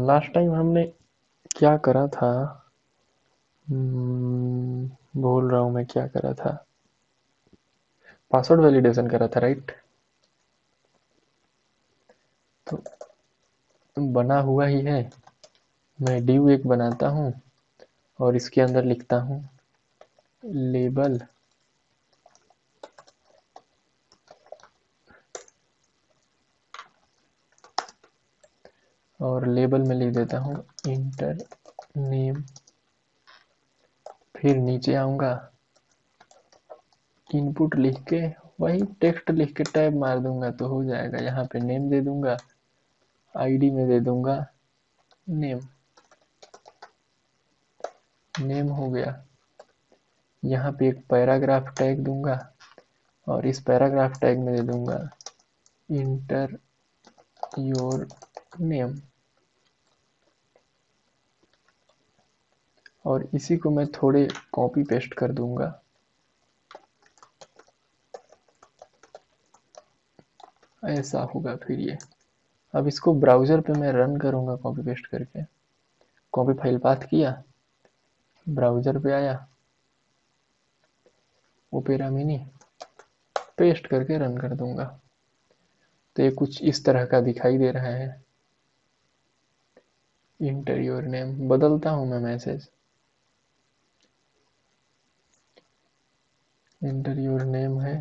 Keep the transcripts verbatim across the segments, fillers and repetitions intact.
Last time हमने क्या करा था? हम्म, भूल रहा हूँ मैं क्या करा था। पासवर्ड वैलिडेशन करा था, राइट? तो बना हुआ ही है। मैं डिव एक बनाता हूँ और इसके अंदर लिखता हूँ लेबल, और लेबल में लिख देता हूँ इंटर नेम। फिर नीचे आऊँगा, इनपुट लिख के वही टेक्स्ट लिख के टैब मार दूंगा तो हो जाएगा। यहाँ पे नेम दे दूंगा, आईडी में दे दूंगा नेम। नेम हो गया। यहाँ पे एक पैराग्राफ टैग दूंगा और इस पैराग्राफ टैग में दे दूंगा इंटर योर नेम। और इसी को मैं थोड़े कॉपी पेस्ट कर दूंगा। ऐसा होगा फिर ये। अब इसको ब्राउजर पे मैं रन करूंगा कॉपी पेस्ट करके। कॉपी फाइल पाथ किया, ब्राउजर पे आया, ओपेरा मिनी पेस्ट करके रन कर दूंगा। तो ये कुछ इस तरह का दिखाई दे रहा है। इंटर योर नेम बदलता हूं मैं मैसेज, इंटर योर नेम है।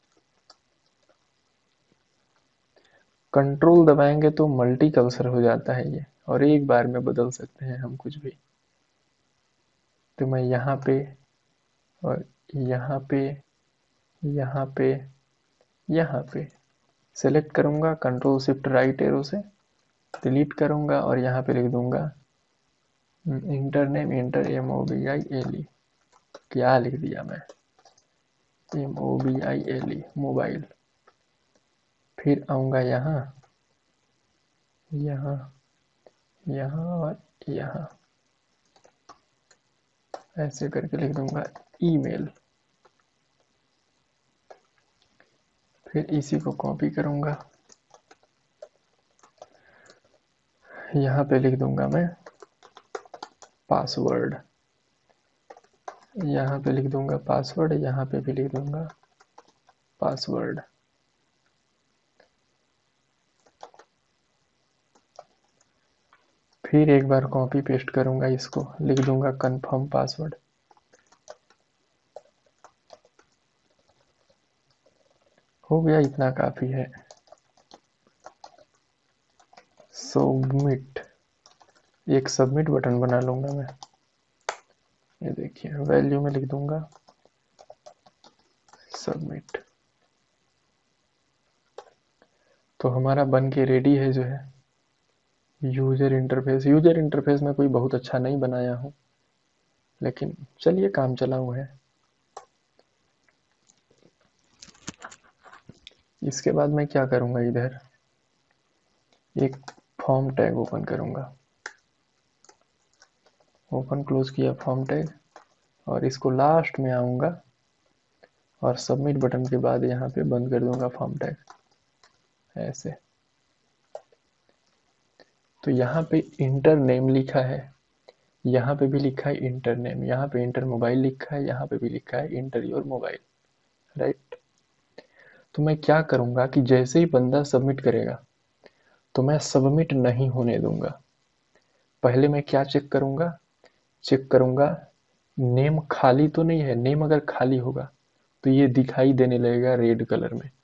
कंट्रोल दबाएंगे तो मल्टी कर्सर हो जाता है ये, और एक बार में बदल सकते हैं हम कुछ भी। तो मैं यहाँ पे और यहाँ पे, यहाँ पे, यहाँ पे सेलेक्ट करूंगा, कंट्रोल शिफ्ट राइट एरो से डिलीट करूंगा और यहाँ पे लिख दूंगा enter name, enter M O B I L E. क्या लिख दिया मैं? M O B I L E mobile. फिर आऊंगा यहाँ, यहाँ, यहाँ और यहाँ, ऐसे करके लिख दूंगा ईमेल। फिर इसी को कॉपी करूंगा, यहाँ पे लिख दूंगा मैं पासवर्ड। यहाँ पे लिख दूंगा पासवर्ड, यहाँ पे भी लिख दूंगा पासवर्ड। फिर एक बार कॉपी पेस्ट करूंगा, इसको लिख दूंगा कंफर्म पासवर्ड। हो गया, इतना काफी है। सबमिट, एक सबमिट बटन बना लूंगा मैं। ये देखिए, वैल्यू में लिख दूंगा सबमिट। तो हमारा बन के रेडी है जो है यूजर इंटरफेस। यूजर इंटरफेस में कोई बहुत अच्छा नहीं बनाया हूं, लेकिन चलिए काम चला हुआ है। इसके बाद मैं क्या करूंगा, इधर एक फॉर्म टैग ओपन करूंगा। ओपन क्लोज किया फॉर्म टैग, और इसको लास्ट में आऊंगा और सबमिट बटन के बाद यहाँ पे बंद कर दूंगा फॉर्म टैग, ऐसे। तो यहाँ पे इंटर नेम लिखा है, यहाँ पे भी लिखा है इंटर नेम, यहाँ पे इंटर मोबाइल लिखा है, यहाँ पे भी लिखा है इंटर योर मोबाइल, राइट? तो मैं क्या करूंगा कि जैसे ही बंदा सबमिट करेगा तो मैं सबमिट नहीं होने दूंगा। पहले मैं क्या चेक करूंगा? चेक करूंगा नेम खाली तो नहीं है। नेम अगर खाली होगा तो ये दिखाई देने लगेगा रेड कलर में,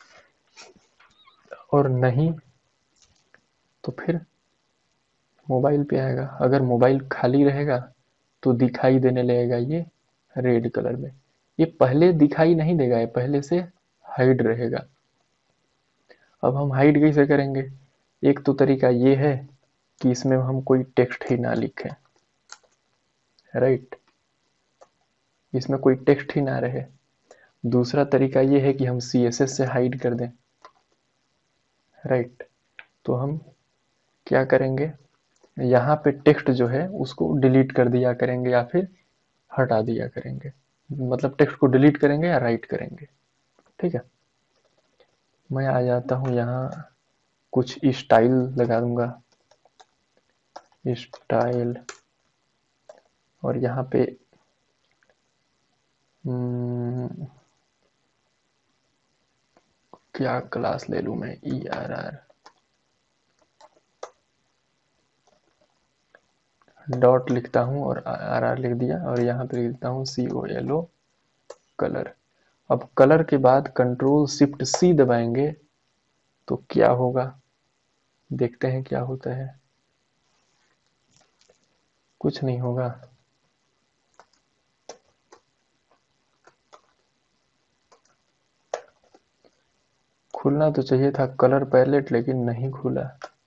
और नहीं तो फिर मोबाइल पे आएगा। अगर मोबाइल खाली रहेगा तो दिखाई देने लगेगा ये रेड कलर में। ये पहले दिखाई नहीं देगा, ये पहले से हाइड रहेगा। अब हम हाइड कैसे करेंगे? एक तो तरीका ये है कि इसमें हम कोई टेक्स्ट ही ना लिखें, राइट? इसमें कोई टेक्स्ट ही ना रहे। दूसरा तरीका ये है कि हम सी एस एस से हाइड कर दें, राइट? तो हम क्या करेंगे, यहाँ पे टेक्स्ट जो है उसको डिलीट कर दिया करेंगे या फिर हटा दिया करेंगे। मतलब टेक्स्ट को डिलीट करेंगे या राइट करेंगे, ठीक है? मैं आ जाता हूँ यहाँ, कुछ स्टाइल लगा दूंगा। स्टाइल, और यहाँ पे हम्म, क्या क्लास ले लूं मैं, ई आर आर डॉट लिखता हूँ और आर आर लिख दिया, और यहाँ पे लिख देता हूँ C O L O colour. अब कलर के बाद कंट्रोल शिफ्ट सी दबाएंगे तो क्या होगा, देखते हैं क्या होता है। कुछ नहीं होगा। खुलना तो चाहिए था कलर पैलेट, लेकिन नहीं खुला।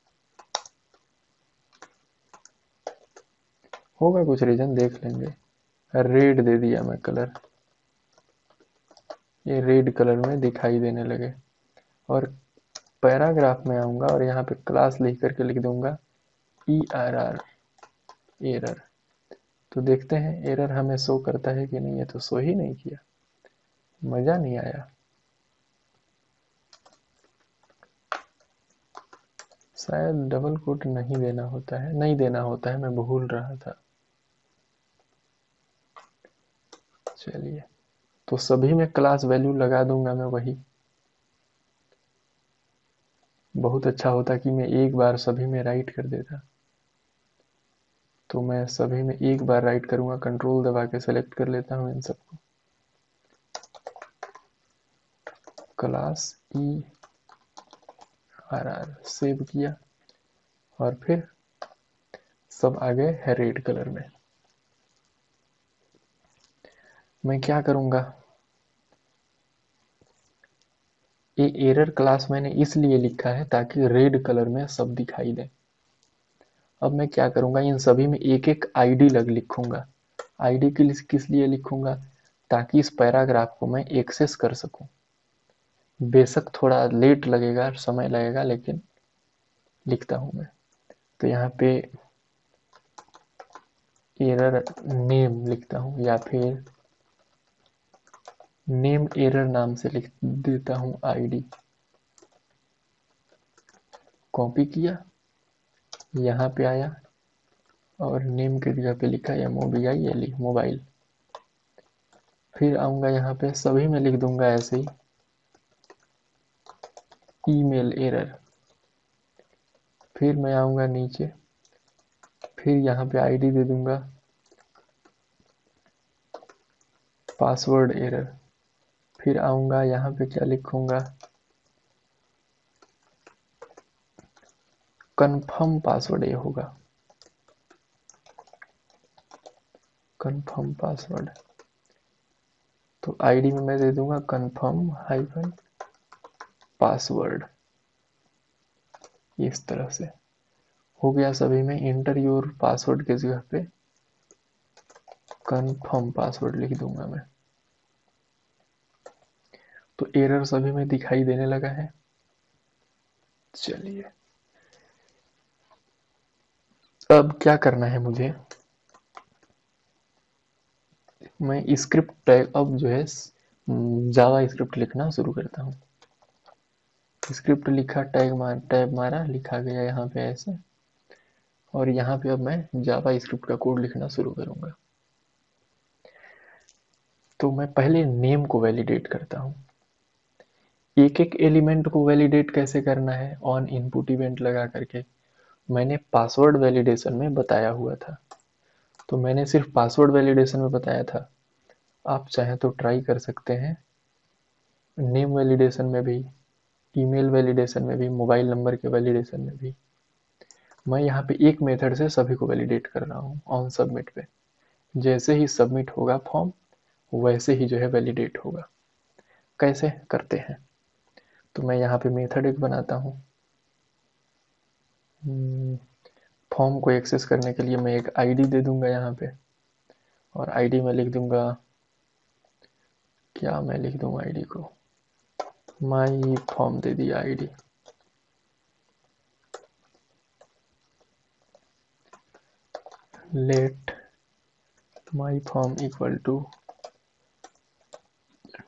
होगा कुछ रीजन, देख लेंगे। रेड दे दिया मैं कलर, ये रेड कलर में दिखाई देने लगे। और पैराग्राफ में आऊंगा और यहाँ पे क्लास लिख करके लिख दूंगा ई आर आर एरर। तो देखते हैं एरर हमें शो करता है कि नहीं। ये तो शो ही नहीं किया, मजा नहीं आया। शायद डबल कोट नहीं देना होता है, नहीं देना होता है, मैं भूल रहा था। चलिए, तो सभी में क्लास वैल्यू लगा दूंगा मैं वही। बहुत अच्छा होता कि मैं एक बार सभी में राइट कर देता। तो मैं सभी में एक बार राइट करूंगा, कंट्रोल दबा के सेलेक्ट कर लेता हूं इन सबको। Class E R R save किया, और फिर सब आ गए है रेड कलर में। मैं क्या करूंगा, ये एरर क्लास मैंने इसलिए लिखा है ताकि रेड कलर में सब दिखाई दे। अब मैं क्या करूंगा, इन सभी में एक एक आईडी लग लिखूंगा। आईडी के लिए किस लिए लिखूंगा, ताकि इस पैराग्राफ को मैं एक्सेस कर सकूं। बेशक थोड़ा लेट लगेगा, समय लगेगा, लेकिन लिखता हूं मैं। तो यहाँ पे एरर नेम लिखता हूं, या फिर नेम एरर नाम से लिख देता हूं आईडी। कॉपी किया, यहाँ पे आया और नेम के जगह पे लिखा M O B I L E mobile. फिर आऊंगा यहाँ पे सभी में लिख दूंगा ऐसे ही ईमेल एरर। फिर मैं आऊंगा नीचे, फिर यहाँ पे आईडी दे दूंगा पासवर्ड एरर। फिर आऊंगा यहाँ पे क्या लिखूंगा, कंफर्म पासवर्ड। ये होगा कंफर्म पासवर्ड। तो आईडी में मैं दे दूंगा कंफर्म हाइफन पासवर्ड। इस तरह से हो गया सभी में। इंटर योर पासवर्ड के जगह पे कंफर्म पासवर्ड लिख दूंगा मैं। तो एरर सभी में दिखाई देने लगा है। चलिए, अब क्या करना है मुझे, मैं स्क्रिप्ट टैग अब जो है जावा स्क्रिप्ट लिखना शुरू करता हूँ। स्क्रिप्ट लिखा, टैग मार टैब मारा, लिखा गया यहाँ पे ऐसे। और यहाँ पे अब मैं जावा स्क्रिप्ट का कोड लिखना शुरू करूंगा। तो मैं पहले नेम को वैलिडेट करता हूँ। एक एक एलिमेंट को वैलिडेट कैसे करना है, ऑन इनपुट इवेंट लगा करके मैंने पासवर्ड वैलिडेशन में बताया हुआ था। तो मैंने सिर्फ पासवर्ड वैलिडेशन में बताया था, आप चाहें तो ट्राई कर सकते हैं नेम वैलिडेशन में भी, ईमेल वैलिडेशन में भी, मोबाइल नंबर के वैलिडेशन में भी। मैं यहाँ पे एक मेथड से सभी को वैलिडेट कर रहा हूँ ऑन सबमिट पे। जैसे ही सबमिट होगा फॉर्म, वैसे ही जो है वैलिडेट होगा। कैसे करते हैं, तो मैं यहाँ पे मेथड एक बनाता हूँ। फॉर्म को एक्सेस करने के लिए मैं एक आईडी दे दूंगा यहाँ पे, और आईडी में लिख दूंगा, क्या मैं लिख दूंगा आईडी को, माई फॉर्म दे दिया ID. Let my form equal to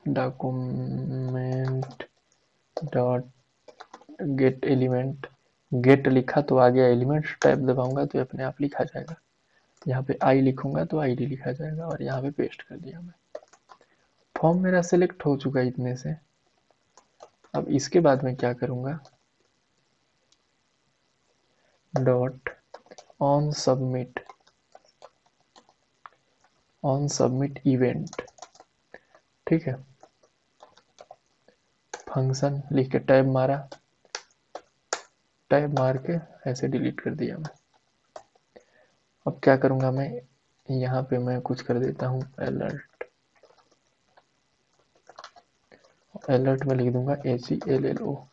document dot get element get लिखा तो आ गया एलिमेंट्स, टैब दबाऊंगा तो अपने आप लिखा जाएगा। यहाँ पे आई लिखूंगा तो आईडी लिखा जाएगा और यहाँ पे पेस्ट कर दिया मैं। फॉर्म मेरा सिलेक्ट हो चुका है इतने से। अब इसके बाद मैं क्या करूंगा, dot on submit, on submit event, ठीक है। फंक्शन लिख के टैब मारा, टैब मार के ऐसे डिलीट कर दिया मैं। अब क्या करूंगा मैं, यहाँ पे मैं कुछ कर देता हूँ अलर्ट, अलर्ट में लिख दूंगा H E L L O,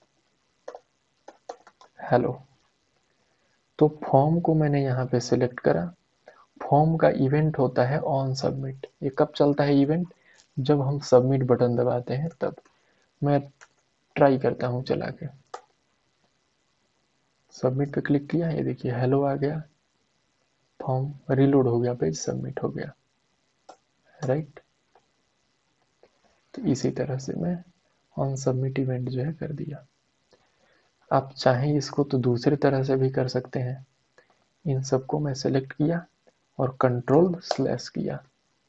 hello. तो फॉर्म को मैंने यहाँ पे सिलेक्ट करा। फॉर्म का इवेंट होता है ऑन सबमिट। ये कब चलता है इवेंट, जब हम सबमिट बटन दबाते हैं तब। मैं ट्राई करता हूँ चला के, सबमिट पे क्लिक किया, ये देखिए हेलो आ गया, फॉर्म रिलोड हो गया, पेज सबमिट हो गया, राइट। तो इसी तरह से मैं ऑन सबमिट इवेंट जो है कर दिया। आप चाहें इसको तो दूसरी तरह से भी कर सकते हैं। इन सबको मैं सेलेक्ट किया और कंट्रोल स्लैश किया,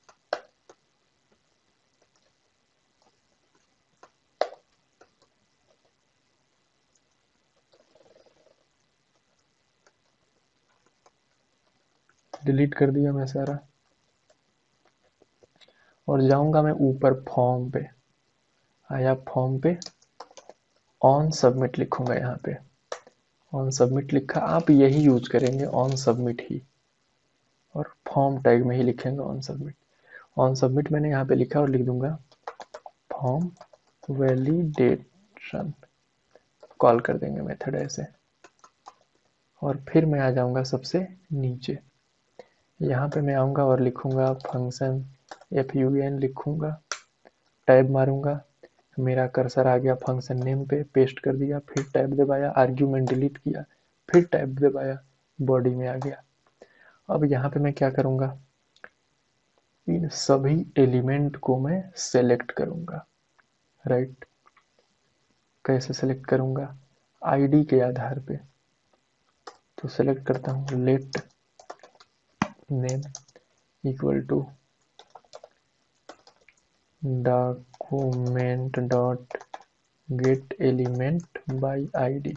डिलीट कर दिया मैं सारा, और जाऊंगा मैं ऊपर फॉर्म पे। आया फॉर्म पे, ऑन सबमिट लिखूंगा यहाँ पे, ऑन सबमिट लिखा। आप यही यूज करेंगे ऑन सबमिट ही, और फॉर्म टैग में ही लिखेंगे ऑन सबमिट। ऑन सबमिट मैंने यहाँ पे लिखा और लिख दूंगा फॉर्म वैलिडेशन, कॉल कर देंगे मेथड ऐसे। और फिर मैं आ जाऊंगा सबसे नीचे, यहाँ पे मैं आऊंगा और लिखूंगा फंक्शन एफ यू एन लिखूंगा, टैब मारूंगा, मेरा कर्सर आ गया फंक्शन नेम पे, पेस्ट कर दिया, फिर टैब दबाया, आर्ग्यूमेंट डिलीट किया, फिर टैब दबाया, बॉडी में आ गया। अब यहाँ पे मैं क्या करूंगा, इन सभी एलिमेंट को मैं सेलेक्ट करूंगा, राइट। कैसे सेलेक्ट करूंगा, आईडी के आधार पे। तो सेलेक्ट करता हूँ let name equal to document dot get element by ID.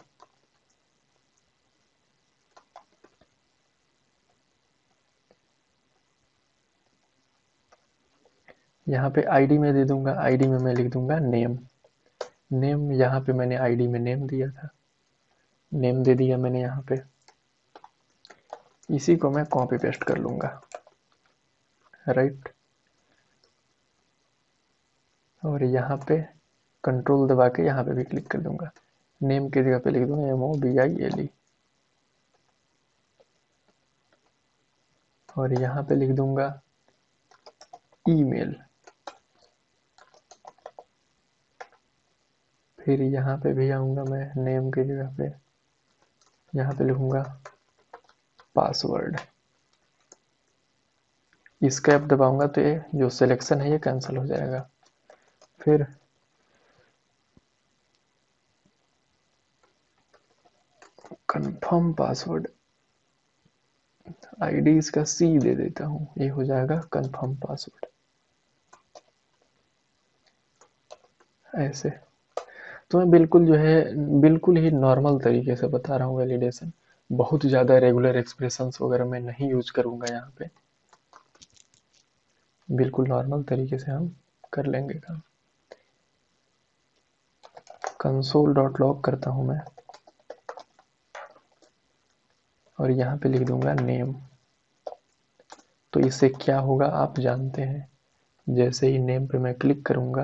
यहाँ पे आईडी में दे दूंगा, आईडी में मैं लिख दूंगा नेम, नेम यहाँ पे मैंने आईडी में नेम दिया था, नेम दे दिया मैंने यहाँ पे। इसी को मैं कॉपी पेस्ट कर लूंगा, राइट। और यहाँ पे कंट्रोल दबा के यहाँ पे भी क्लिक कर दूंगा, नेम की जगह पे लिख दूंगा M O B I L E, और यहाँ पे लिख दूंगा ईमेल। फिर यहाँ पे भी आऊंगा मैं, नेम की जगह पे यहाँ पे लिखूंगा पासवर्ड। इसकेप दबाऊंगा तो ये जो सिलेक्शन है ये कैंसिल हो जाएगा। फिर कंफर्म पासवर्ड, आईडी इसका सी दे देता हूँ, ये हो जाएगा कंफर्म पासवर्ड, ऐसे। तो मैं बिल्कुल जो है बिल्कुल ही नॉर्मल तरीके से बता रहा हूँ वैलिडेशन, बहुत ज़्यादा रेगुलर एक्सप्रेशंस वगैरह मैं नहीं यूज करूँगा यहाँ पे, बिल्कुल नॉर्मल तरीके से हम कर लेंगे काम। कंसोल डॉट लॉग करता हूँ मैं, और यहाँ पे लिख दूंगा नेम। तो इससे क्या होगा आप जानते हैं, जैसे ही नेम पे मैं क्लिक करूँगा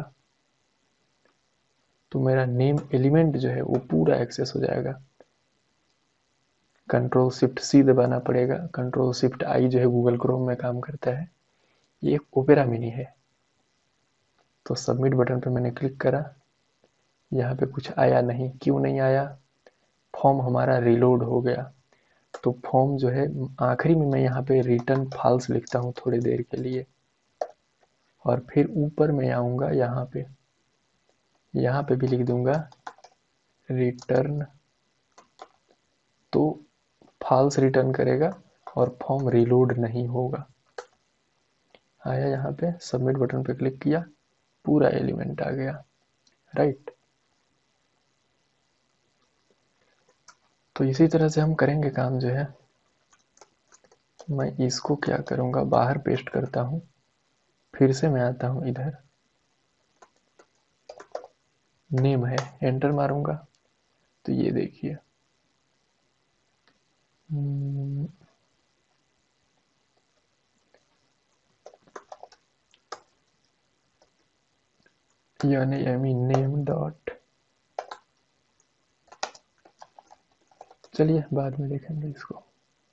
तो मेरा नेम एलिमेंट जो है वो पूरा एक्सेस हो जाएगा। कंट्रोल शिफ्ट सी दबाना पड़ेगा, कंट्रोल शिफ्ट आई जो है गूगल क्रोम में काम करता है, ये एक ओपेरा मिनी है। तो सबमिट बटन पे मैंने क्लिक करा, यहाँ पे कुछ आया नहीं, क्यों नहीं आया, फॉर्म हमारा रिलोड हो गया। तो फॉर्म जो है आखिरी में मैं यहाँ पे रिटर्न फॉल्स लिखता हूँ थोड़ी देर के लिए, और फिर ऊपर मैं आऊँगा यहाँ पे, यहाँ पे भी लिख दूंगा रिटर्न तो फॉल्स रिटर्न करेगा और फॉर्म रीलोड नहीं होगा। आया, यहाँ पे सबमिट बटन पे क्लिक किया, पूरा एलिमेंट आ गया, राइट। तो इसी तरह से हम करेंगे काम जो है। मैं इसको क्या करूँगा, बाहर पेस्ट करता हूँ, फिर से मैं आता हूँ इधर, नेम है, एंटर मारूंगा तो ये देखिए यानी आई मीन नेम डॉट, चलिए बाद में देखेंगे इसको।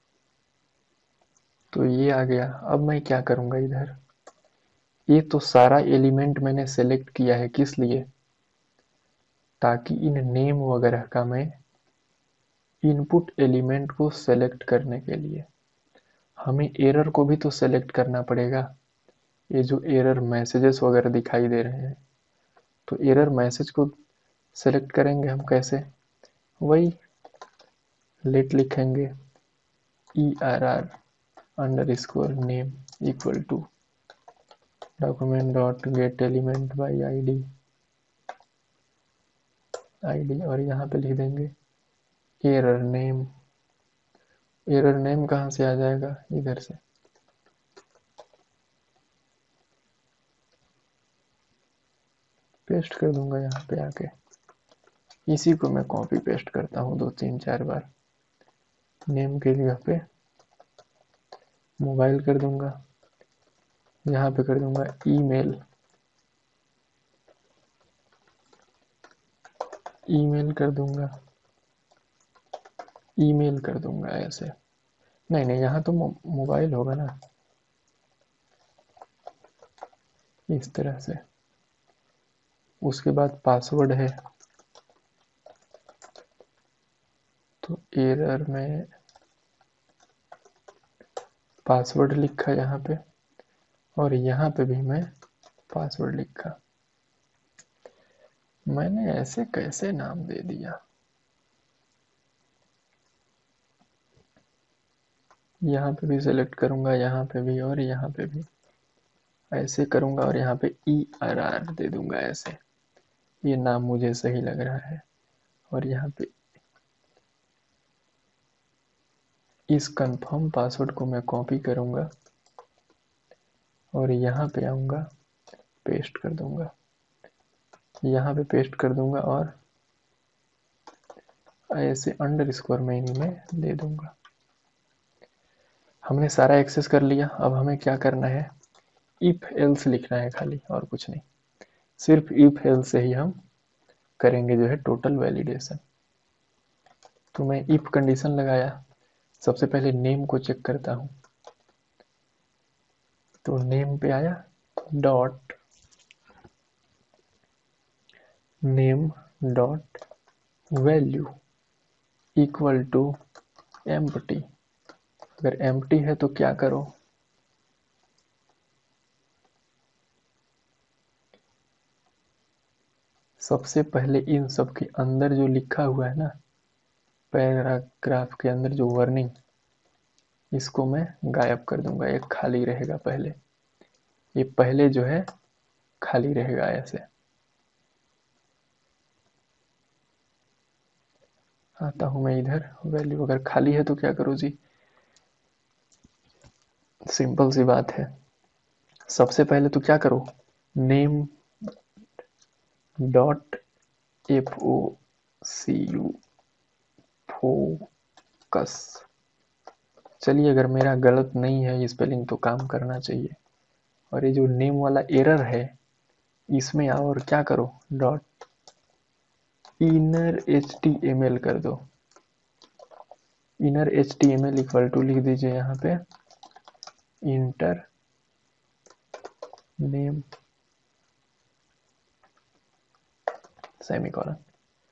तो ये आ गया। अब मैं क्या करूंगा इधर, ये तो सारा एलिमेंट मैंने सेलेक्ट किया है, किस लिए, ताकि इन नेम वगैरह का मैं इनपुट एलिमेंट को सेलेक्ट करने के लिए हमें एरर को भी तो सेलेक्ट करना पड़ेगा। ये जो एरर मैसेजेस वगैरह दिखाई दे रहे हैं, तो एरर मैसेज को सेलेक्ट करेंगे हम कैसे, वही लेट लिखेंगे E R R underscore name equal to document dot get element by ID ID, और यहाँ पे लिख देंगे एरर नेम। एरर नेम कहाँ से आ जाएगा, इधर से, पेस्ट कर दूंगा यहाँ पे आके। इसी को मैं कॉपी पेस्ट करता हूँ दो तीन चार बार। नेम के लिए पे मोबाइल कर दूंगा, यहाँ पे कर दूंगा ईमेल, ईमेल कर दूंगा, ईमेल कर दूंगा ऐसे। नहीं नहीं, यहाँ तो मो, मोबाइल होगा ना, इस तरह से। उसके बाद पासवर्ड है, तो एरर में पासवर्ड लिखा यहाँ पे, और यहाँ पे भी मैं पासवर्ड लिखा। मैंने ऐसे कैसे नाम दे दिया, यहाँ पे भी सेलेक्ट करूंगा, यहाँ पे भी और यहाँ पे भी ऐसे करूंगा, और यहाँ पे ई आर आर दे दूंगा ऐसे। ये नाम मुझे सही लग रहा है। और यहाँ पे इस कंफर्म पासवर्ड को मैं कॉपी करूंगा और यहाँ पे आऊंगा, पेस्ट कर दूंगा, यहाँ पे पेस्ट कर दूंगा, और ऐसे अंडर स्कोर में इनमें दे दूंगा। हमने सारा एक्सेस कर लिया। अब हमें क्या करना है, इफ एल्स लिखना है खाली, और कुछ नहीं। सिर्फ इफ एल्स से ही हम करेंगे जो है टोटल वैलिडेशन। तो मैं इफ कंडीशन लगाया, सबसे पहले नेम को चेक करता हूं, तो नेम पे आया dot name dot value equal to empty. अगर एम्प्टी है तो क्या करो, सबसे पहले इन सब के अंदर जो लिखा हुआ है ना, पैराग्राफ के अंदर जो वर्निंग, इसको मैं गायब कर दूंगा, एक खाली रहेगा पहले। ये पहले जो है खाली रहेगा ऐसे। आता हूं मैं इधर, वैल्यू अगर खाली है तो क्या करो जी, सिंपल सी बात है। सबसे पहले तो क्या करो, name dot F O C U focus. चलिए, अगर मेरा गलत नहीं है स्पेलिंग तो काम करना चाहिए। और ये जो नेम वाला एरर है, इसमें आओ और क्या करो, dot inner H T M L कर दो। Inner H T M L equal to लिख दीजिए यहाँ पे इंटर नेम सेमीकोलन।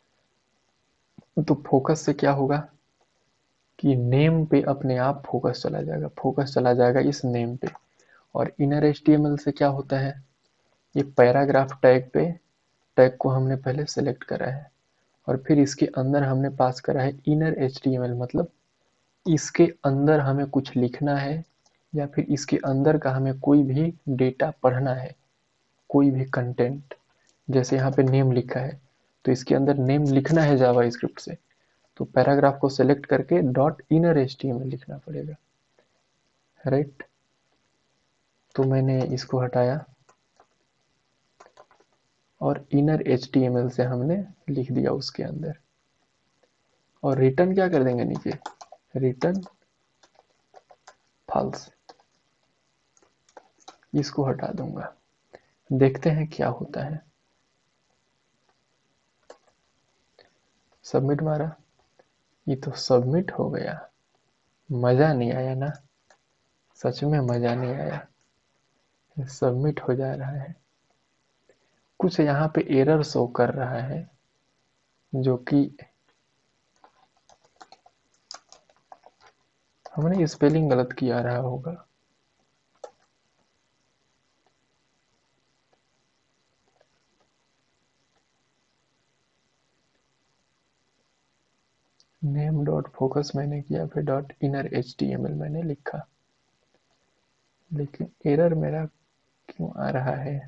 तो फोकस से क्या होगा कि नेम पे अपने आप फोकस चला जाएगा, फोकस चला जाएगा इस नेम पे। और inner H T M L से क्या होता है, ये पैराग्राफ टैग पे, टैग को हमने पहले सेलेक्ट करा है, और फिर इसके अंदर हमने पास करा है inner H T M L, मतलब इसके अंदर हमें कुछ लिखना है या फिर इसके अंदर का हमें कोई भी डेटा पढ़ना है, कोई भी कंटेंट। जैसे यहाँ पे नेम लिखा है तो इसके अंदर नेम लिखना है जावा स्क्रिप्ट से, तो पैराग्राफ को सेलेक्ट करके dot inner H T M L लिखना पड़ेगा, राइट। तो मैंने इसको हटाया और inner H T M L से हमने लिख दिया उसके अंदर, और रिटर्न क्या कर देंगे नीचे, रिटर्न फॉल्स। इसको हटा दूंगा, देखते हैं क्या होता है। सबमिट मारा, ये तो सबमिट हो गया। मजा नहीं आया ना, सच में मजा नहीं आया। सबमिट हो जा रहा है, कुछ यहाँ पे एरर शो कर रहा है जो कि हमने स्पेलिंग गलत किया रहा होगा। नेम डॉट फोकस मैंने किया, फिर dot inner H T M L मैंने लिखा, लेकिन एरर मेरा क्यों आ रहा है।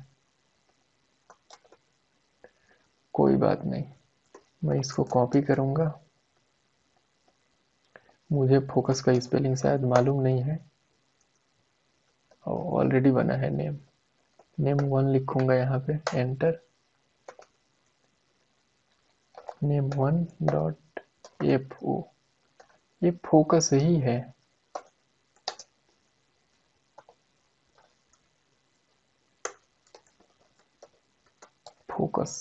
कोई बात नहीं, मैं इसको कॉपी करूंगा। मुझे फोकस का स्पेलिंग शायद मालूम नहीं है, ऑलरेडी बना है नेम। नेम वन लिखूंगा यहाँ पे, enter. Name one dot F O, ये फोकस ही है। फोकस,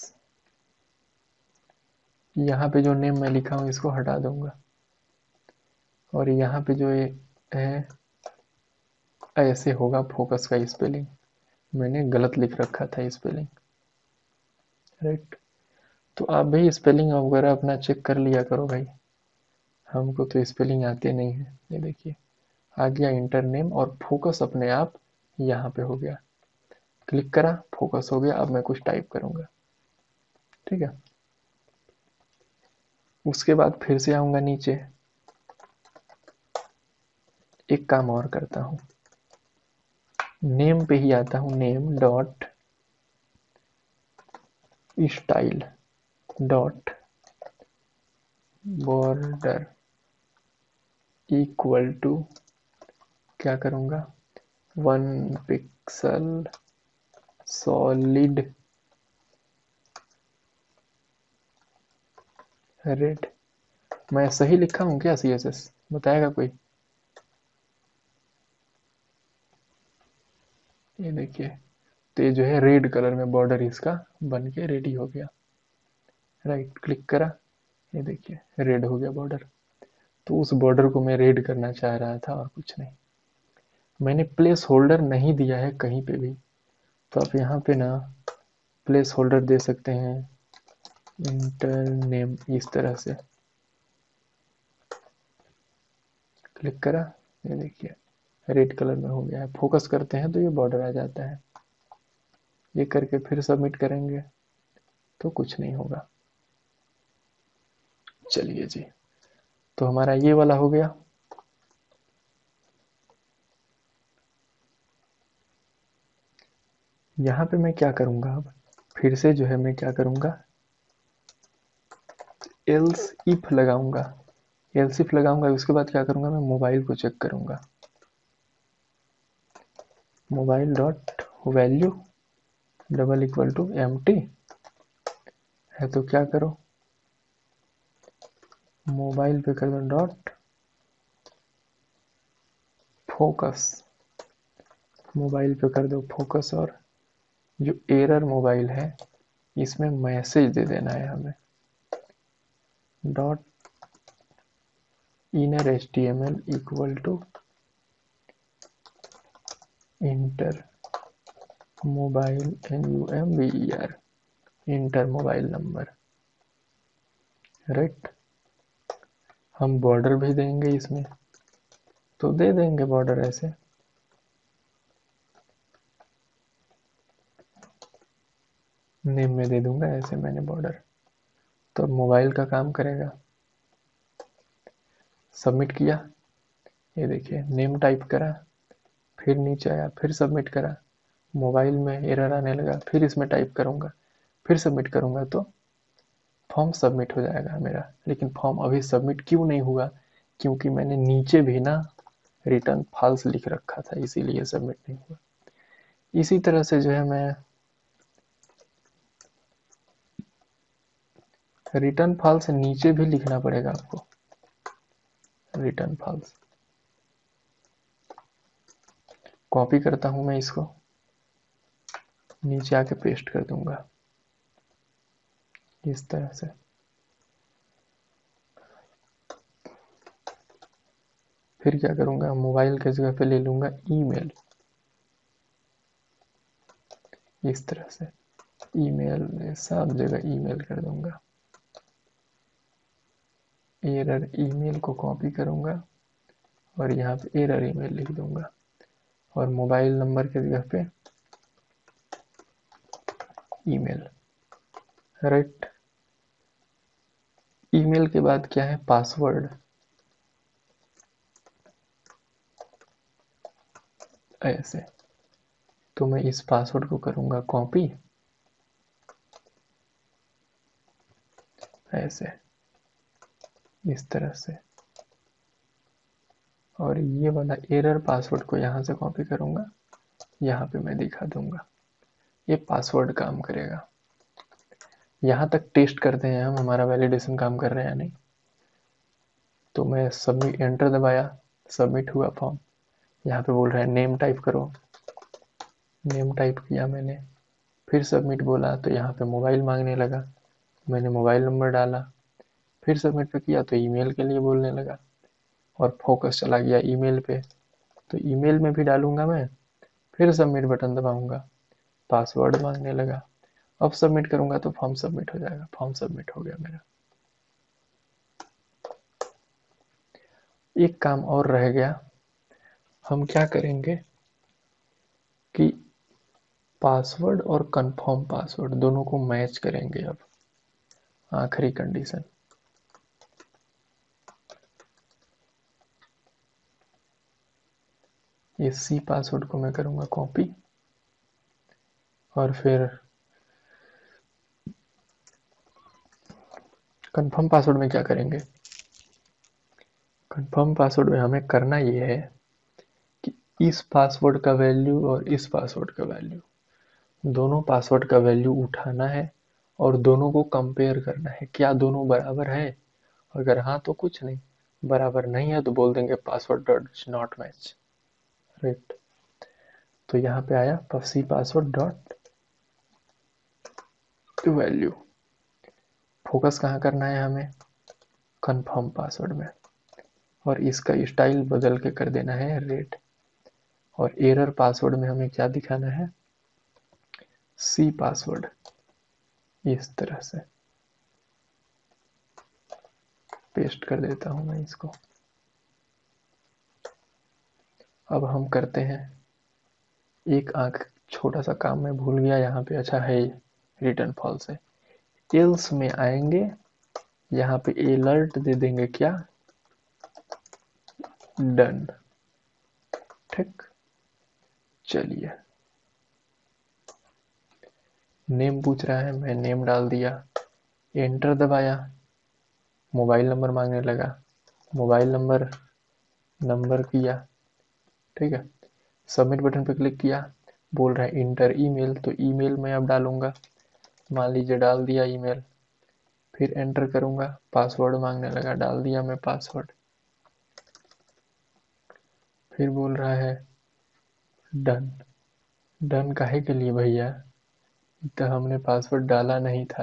यहाँ पे जो नेम मैं लिखा हूँ इसको हटा दूंगा, और यहाँ पे जो ये है ऐसे होगा फोकस का स्पेलिंग, मैंने गलत लिख रखा था स्पेलिंग, राइट। तो आप भी स्पेलिंग वगैरह अपना चेक कर लिया करो भाई, हमको तो स्पेलिंग आते नहीं है। ये देखिए आ गया इंटर नेम, और फोकस अपने आप यहाँ पे हो गया। क्लिक करा, फोकस हो गया। अब मैं कुछ टाइप करूंगा, ठीक है। उसके बाद फिर से आऊंगा नीचे, एक काम और करता हूँ, नेम पे ही आता हूँ, name dot style dot border equal to, क्या करूंगा, वन पिक्सल सॉलिड रेड। मैं सही लिखा हूँ क्या सी एस एस, बताएगा कोई। ये देखिए, तो ये जो है रेड कलर में बॉर्डर इसका बन के रेडी हो गया, राइट। क्लिक करा, ये देखिए रेड हो गया बॉर्डर। तो उस बॉर्डर को मैं रेड करना चाह रहा था और कुछ नहीं। मैंने प्लेस होल्डर नहीं दिया है कहीं पे भी, तो आप यहाँ पे ना प्लेस होल्डर दे सकते हैं, इंटर नेम, इस तरह से। क्लिक करा, ये देखिए रेड कलर में हो गया है। फोकस करते हैं तो ये बॉर्डर आ जाता है। ये करके फिर सबमिट करेंगे तो कुछ नहीं होगा। चलिए जी, तो हमारा ये वाला हो गया। यहाँ पे मैं क्या करूंगा, अब फिर से जो है मैं क्या करूंगा, एल्स इफ लगाऊंगा। एल्स इफ लगाऊंगा, उसके बाद क्या करूंगा, मैं मोबाइल को चेक करूंगा। Mobile dot value double equal to empty है, तो क्या करो, मोबाइल पे कर दो डॉट फोकस, मोबाइल पे कर दो फोकस, और जो एरर मोबाइल है इसमें मैसेज दे देना है हमें, dot inner H T M L equal to enter mobile, N U M B E R, enter mobile number, right. हम बॉर्डर भी देंगे इसमें, तो दे देंगे बॉर्डर ऐसे, नेम में दे दूंगा ऐसे मैंने बॉर्डर। तो अब मोबाइल का काम करेगा। सबमिट किया, ये देखिए नेम टाइप करा, फिर नीचे आया, फिर सबमिट करा, मोबाइल में एरर आने लगा, फिर इसमें टाइप करूँगा, फिर सबमिट करूँगा तो फॉर्म सबमिट हो जाएगा मेरा। लेकिन फॉर्म अभी सबमिट क्यों नहीं हुआ? क्योंकि मैंने नीचे भी ना रिटर्न फॉल्स लिख रखा था, इसीलिए सबमिट नहीं हुआ। इसी तरह से जो है मैं रिटर्न फॉल्स नीचे भी लिखना पड़ेगा आपको, रिटर्न फॉल्स। कॉपी करता हूं मैं इसको, नीचे आके पेस्ट कर दूंगा इस तरह से। फिर क्या करूंगा, मोबाइल के जगह पे ले लूंगा ईमेल, इस तरह से ईमेल में सब जगह ईमेल कर दूंगा। एरर ईमेल को कॉपी करूंगा और यहाँ पे एरर ईमेल लिख दूंगा और मोबाइल नंबर के जगह पे ईमेल, राइट। ईमेल के बाद क्या है, पासवर्ड। ऐसे तो मैं इस पासवर्ड को करूंगा कॉपी, ऐसे इस तरह से, और ये वाला एरर पासवर्ड को यहाँ से कॉपी करूंगा, यहाँ पे मैं दिखा दूंगा। ये पासवर्ड काम करेगा। यहाँ तक टेस्ट करते हैं हम, हमारा वैलिडेशन काम कर रहे हैं या नहीं। तो मैं सबमिट, एंटर दबाया, सबमिट हुआ फॉर्म। यहाँ पे बोल रहा है नेम टाइप करो, नेम टाइप किया मैंने, फिर सबमिट बोला तो यहाँ पे मोबाइल मांगने लगा, मैंने मोबाइल नंबर डाला, फिर सबमिट पे किया तो ईमेल के लिए बोलने लगा और फोकस चला गया ईमेल पे। तो ईमेल में भी डालूंगा मैं, फिर सबमिट बटन दबाऊंगा, पासवर्ड मांगने लगा। अब सबमिट करूंगा तो फॉर्म सबमिट हो जाएगा। फॉर्म सबमिट हो गया मेरा। एक काम और रह गया, हम क्या करेंगे कि पासवर्ड और कंफर्म पासवर्ड दोनों को मैच करेंगे। अब आखिरी कंडीशन, ये सी पासवर्ड को मैं करूंगा कॉपी और फिर कंफर्म पासवर्ड में क्या करेंगे, कंफर्म पासवर्ड में हमें करना ये है कि इस पासवर्ड का वैल्यू और इस पासवर्ड का वैल्यू, दोनों पासवर्ड का वैल्यू उठाना है और दोनों को कंपेयर करना है, क्या दोनों बराबर है। अगर हाँ तो कुछ नहीं, बराबर नहीं है तो बोल देंगे password dot not match, right. तो यहाँ पे आया C password dot value. Focus कहाँ करना है हमें, कंफर्म पासवर्ड में, और इसका स्टाइल बदल के कर देना है रेड। और एरर पासवर्ड में हमें क्या दिखाना है, सी पासवर्ड, इस तरह से पेस्ट कर देता हूं मैं इसको। अब हम करते हैं एक आंख, छोटा सा काम मैं भूल गया यहाँ पे, अच्छा है रिटर्न फॉल्स है। एल्स में आएंगे, यहाँ पे अलर्ट दे देंगे क्या, डन, ठीक। चलिए, नेम पूछ रहा है, मैं नेम डाल दिया, एंटर दबाया, मोबाइल नंबर मांगने लगा, मोबाइल नंबर नंबर किया, ठीक है। सबमिट बटन पर क्लिक किया, बोल रहा है इंटर ईमेल, तो ईमेल मैं अब डालूंगा, मान लीजिए डाल दिया ईमेल, फिर एंटर करूंगा, पासवर्ड मांगने लगा, डाल दिया मैं पासवर्ड, फिर बोल रहा है डन। डन काहे के लिए भैया, तो हमने पासवर्ड डाला नहीं था,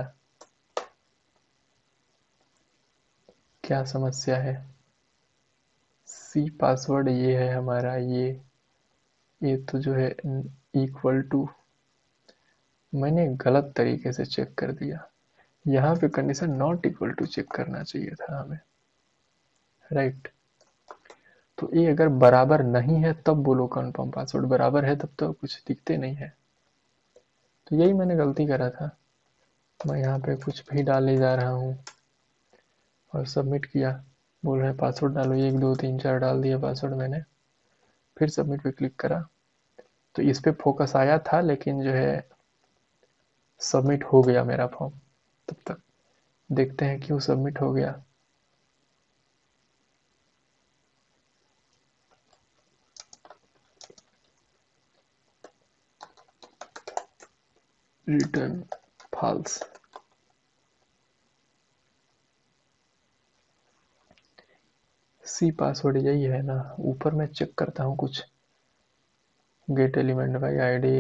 क्या समस्या है। सी पासवर्ड ये है हमारा, ये ये तो जो है इक्वल टू, मैंने गलत तरीके से चेक कर दिया, यहाँ पे condition not equal to check करना चाहिए था हमें, राइट। तो ये अगर बराबर नहीं है तब बोलो कंफर्म पासवर्ड, बराबर है तब तो कुछ दिखते नहीं है। तो यही मैंने गलती करा था। मैं यहाँ पे कुछ भी डाले जा रहा हूँ और सबमिट किया। बोल रहे हैं पासवर्ड डालो, एक दो तीन चार डाल दिया पासवर्ड मैंने। फिर सबमिट पे क्लिक करा तो इस पे फोकस आया था, लेकिन जो है सबमिट हो गया मेरा फॉर्म। तब तक देखते हैं क्यों सबमिट हो गया। Return false. सी पासवर्ड यही है ना। ऊपर मैं चेक करता हूँ कुछ, get element by ID,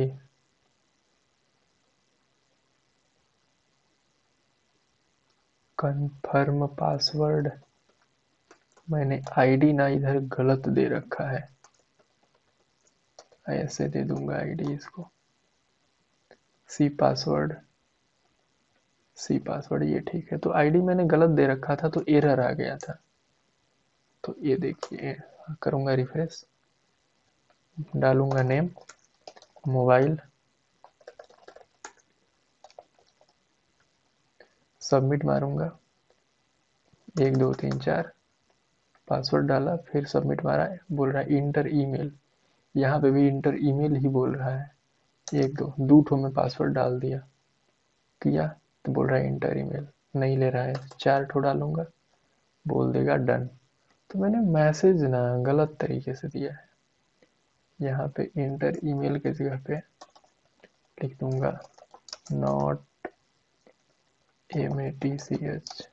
confirm password. मैंने आईडी ना इधर गलत दे रखा है, ऐसे दे दूंगा आईडी इसको। सी पासवर्ड, सी पासवर्ड ये ठीक है। तो आईडी मैंने गलत दे रखा था तो एरर आ गया था। तो ये देखिए, करूंगा रिफ्रेश, डालूंगा नेम, मोबाइल, सबमिट मारूंगा, एक दो तीन चार, पासवर्ड डाला, फिर सबमिट मारा। बोल रहा है इंटर ईमेल, यहाँ पे भी इंटर ईमेल ही बोल रहा है। एक दो दो ठो में पासवर्ड डाल दिया, किया तो बोल रहा है इंटर ईमेल, नहीं ले रहा है। चार ठो डालूंगा, बोल देगा डन। तो मैंने मैसेज ना गलत तरीके से दिया है। यहाँ पे इंटर ईमेल के जगह पे लिख दूंगा not M A T C H,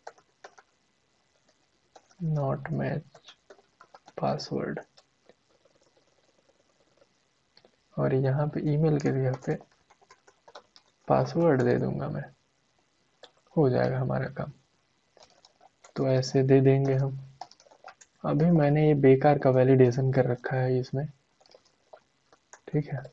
not match password. और यहाँ पे ईमेल के जगह पे पासवर्ड दे दूंगा मैं, हो जाएगा हमारा काम। तो ऐसे दे देंगे हम। अभी मैंने ये बेकार का वैलिडेशन कर रखा है इसमें, ठीक है।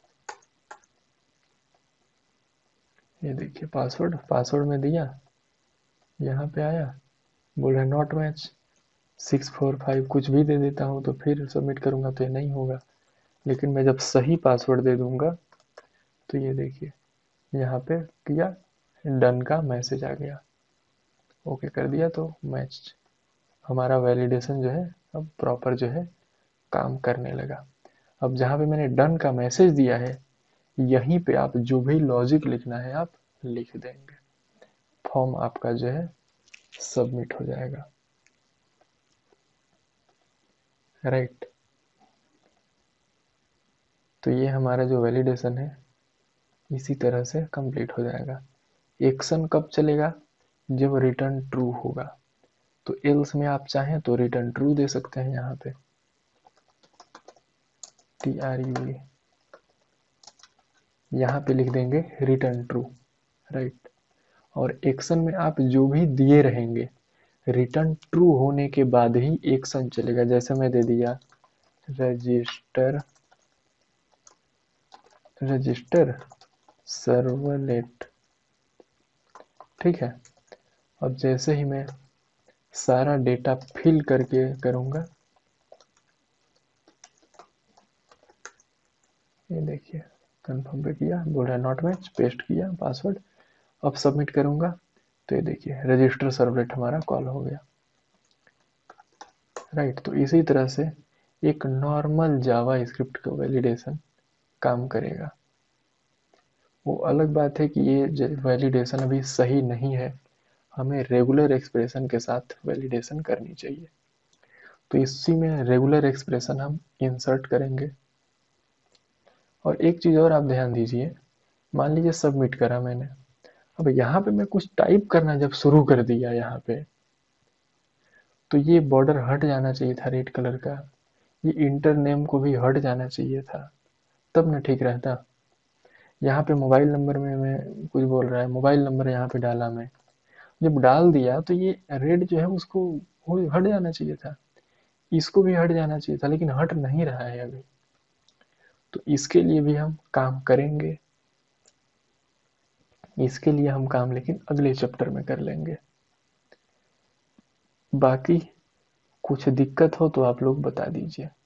ये देखिए पासवर्ड, पासवर्ड में दिया, यहाँ पे आया, बोल रहा है not match, six four five कुछ भी दे देता हूँ तो फिर सबमिट करूँगा तो ये नहीं होगा। लेकिन मैं जब सही पासवर्ड दे दूंगा तो ये देखिए यहाँ पे किया, डन का मैसेज आ गया, ओके कर दिया तो मैच, हमारा वैलिडेशन जो है अब प्रॉपर जो है काम करने लगा। अब जहाँ पे मैंने डन का मैसेज दिया है, यहीं पे आप जो भी लॉजिक लिखना है आप लिख देंगे, फॉर्म आपका जो है सबमिट हो जाएगा। राइट। तो ये हमारा जो वैलिडेशन है इसी तरह से कंप्लीट हो जाएगा। एक्शन कब चलेगा? जब रिटर्न ट्रू होगा। तो एल्स में आप चाहें तो रिटर्न ट्रू दे सकते हैं, यहाँ पे टी आर यू ए, यहाँ पे लिख देंगे रिटर्न ट्रू, राइट। और एक्शन में आप जो भी दिए रहेंगे, रिटर्न ट्रू होने के बाद ही एक्शन चलेगा। जैसे मैं दे दिया रजिस्टर, रजिस्टर सर्वलेट, ठीक है। अब जैसे ही मैं सारा डेटा फिल करके करूंगा, ये देखिए कंफर्म पे किया, बोल रहा है नॉट मैच, पेस्ट किया पासवर्ड। अब सबमिट करूंगा तो ये देखिए रजिस्टर सर्वलेट हमारा कॉल हो गया, राइट। तो इसी तरह से एक नॉर्मल जावा स्क्रिप्ट का वैलिडेशन काम करेगा। वो अलग बात है कि ये वैलिडेशन अभी सही नहीं है, हमें रेगुलर एक्सप्रेशन के साथ वैलिडेशन करनी चाहिए। तो इसी में रेगुलर एक्सप्रेशन हम इंसर्ट करेंगे। और एक चीज़ और आप ध्यान दीजिए, मान लीजिए सबमिट करा मैंने, अब यहाँ पे मैं कुछ टाइप करना जब शुरू कर दिया यहाँ पे, तो ये बॉर्डर हट जाना चाहिए था रेड कलर का, ये इंटर नेम को भी हट जाना चाहिए था, तब ना ठीक रहता। यहाँ पे मोबाइल नंबर में मैं कुछ बोल रहा है, मोबाइल नंबर यहाँ पे डाला मैं, जब डाल दिया तो ये रेड जो है उसको हट जाना चाहिए था, इसको भी हट जाना चाहिए था, लेकिन हट नहीं रहा है अभी। तो इसके लिए भी हम काम करेंगे, इसके लिए हम काम लेकिन अगले चैप्टर में कर लेंगे। बाकी कुछ दिक्कत हो तो आप लोग बता दीजिए।